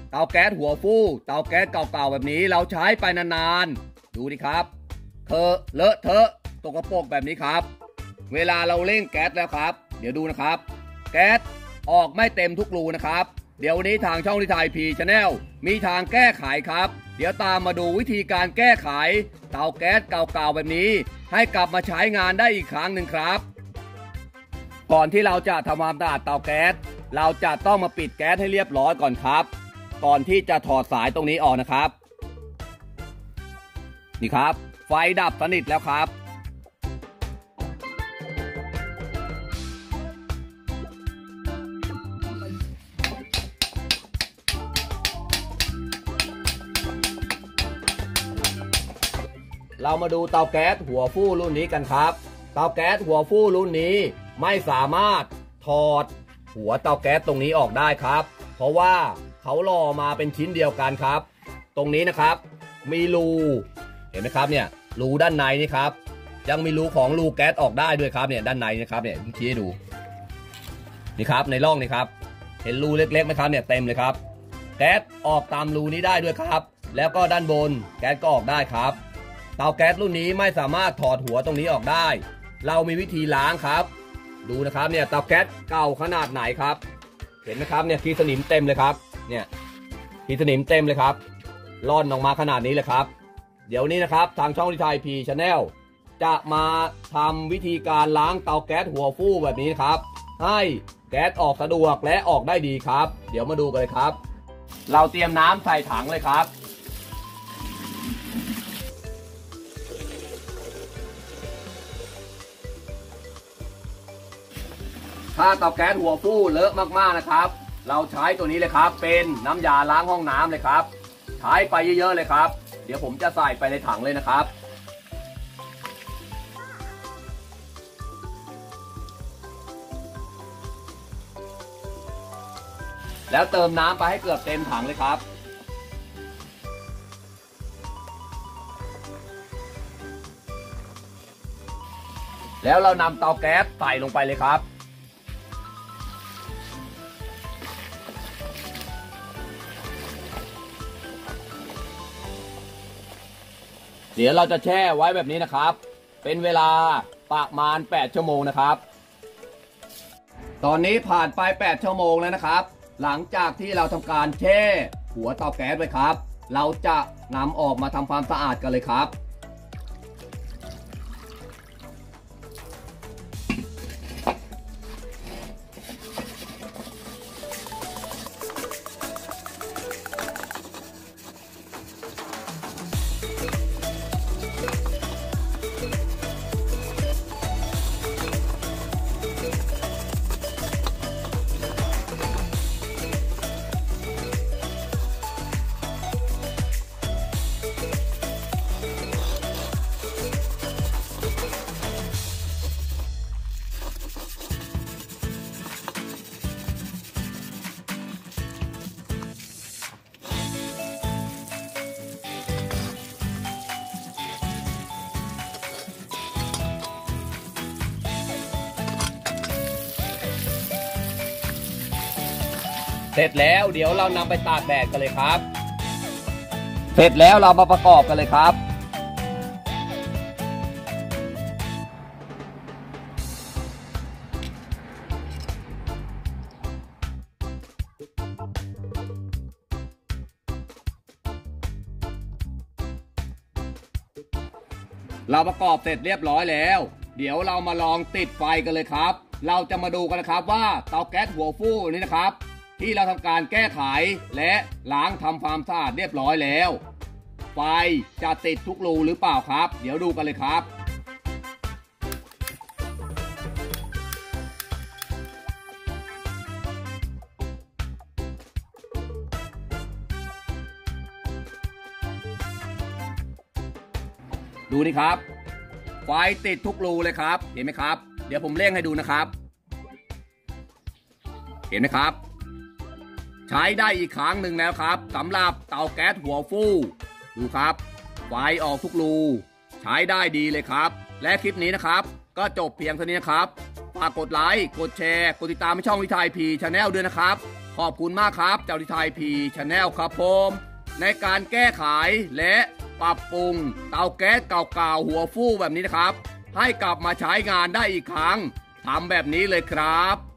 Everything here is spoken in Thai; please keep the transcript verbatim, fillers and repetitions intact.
เตาแก๊สหัวฟู่เตาแก๊สเก่าๆแบบนี้เราใช้ไปนานๆดูดิครับเธอะเลอะเทอะตกกระปรกแบบนี้ครับเวลาเราเร่งแก๊สแล้วครับเดี๋ยวดูนะครับแก๊สออกไม่เต็มทุกรูนะครับเดี๋ยววันนี้ทางช่องนิทายพีชาแนลมีทางแก้ไขครับเดี๋ยวตามมาดูวิธีการแก้ไขเตาแก๊สเก่าๆแบบนี้ให้กลับมาใช้งานได้อีกครั้งหนึ่งครับก่อนที่เราจะทำความสะอาดเตาแก๊สเราจะต้องมาปิดแก๊สให้เรียบร้อยก่อนครับก่อนที่จะถอดสายตรงนี้ออกนะครับนี่ครับไฟดับสนิทแล้วครับเรามาดูเตาแก๊สหัวฟู่รุ่นนี้กันครับเตาแก๊สหัวฟู่รุ่นนี้ไม่สามารถถอดหัวเตาแก๊สตรงนี้ออกได้ครับเพราะว่าเขาหล่อมาเป็นชิ้นเดียวกันครับตรงนี้นะครับมีรูเห็นไหมครับเนี่ยรูด้านในนี่ครับยังมีรูของรูแก๊สออกได้ด้วยครับเนี่ยด้านในนะครับเนี่ยชี้ให้ดูนี่ครับในร่องนี่ครับเห็นรูเล็กๆไหมครับเนี่ยเต็มเลยครับแก๊สออกตามรูนี้ได้ด้วยครับแล้วก็ด้านบนแก๊สก็ออกได้ครับเตาแก๊สรุ่นนี้ไม่สามารถถอดหัวตรงนี้ออกได้เรามีวิธีล้างครับดูนะครับเนี่ยเตาแก๊สเก่าขนาดไหนครับเห็นไหมครับเนี่ยขี้สนิมเต็มเลยครับเนี่ยขี้สนิมเต็มเลยครับร่อนออกมาขนาดนี้เลยครับเดี๋ยวนี้นะครับทางช่องนิทายพีชาแนลจะมาทำวิธีการล้างเตาแก๊สหัวฟู่แบบนี้ครับให้แก๊สออกสะดวกและออกได้ดีครับเดี๋ยวมาดูกันเลยครับเราเตรียมน้ำใส่ถังเลยครับถ้าเตาแก๊สหัวฟู่เลอะมากๆนะครับเราใช้ตัวนี้เลยครับเป็นน้ำยาล้างห้องน้ำเลยครับใช้ไปเยอะๆเลยครับเดี๋ยวผมจะใส่ไปในถังเลยนะครับแล้วเติมน้ำไปให้เกือบเต็มถังเลยครับแล้วเรานำเตาแก๊สใส่ลงไปเลยครับเดี๋ยวเราจะแช่ไว้แบบนี้นะครับเป็นเวลาประมาณแปดชั่วโมงนะครับตอนนี้ผ่านไปแปดชั่วโมงแล้วนะครับหลังจากที่เราทำการแช่หัวเตาแก๊สไว้ครับเราจะนำออกมาทำความสะอาดกันเลยครับเสร็จแล้วเดี๋ยวเรานำไปตากแดดกันเลยครับเสร็จแล้วเรามาประกอบกันเลยครับเราประกอบเสร็จเรียบร้อยแล้วเดี๋ยวเรามาลองติดไฟกันเลยครับเราจะมาดูกันนะครับว่าเตาแก๊สหัวฟู่นี้นะครับที่เราทำการแก้ไขและล้างทำความสะอาดเรียบร้อยแล้วไฟจะติดทุกรูหรือเปล่าครับเดี๋ยวดูกันเลยครับดูนี่ครับไฟติดทุกรูเลยครับเห็นไหมครับเดี๋ยวผมเร่งให้ดูนะครับเห็นไหมครับใช้ได้อีกครั้งหนึ่งแล้วครับสำหรับเตาแก๊สหัวฟู่ดูครับไฟออกทุกรูใช้ได้ดีเลยครับและคลิปนี้นะครับก็จบเพียงเท่านี้นะครับฝากกดไลค์กดแชร์กดติดตามช่องลิทายพีชาแนลด้วยนะครับขอบคุณมากครับเจ้าลิทายพีชาแนลครับผมในการแก้ไขและปรับปรุงเตาแก๊สเก่าๆหัวฟู่แบบนี้นะครับให้กลับมาใช้งานได้อีกครั้งทำแบบนี้เลยครับ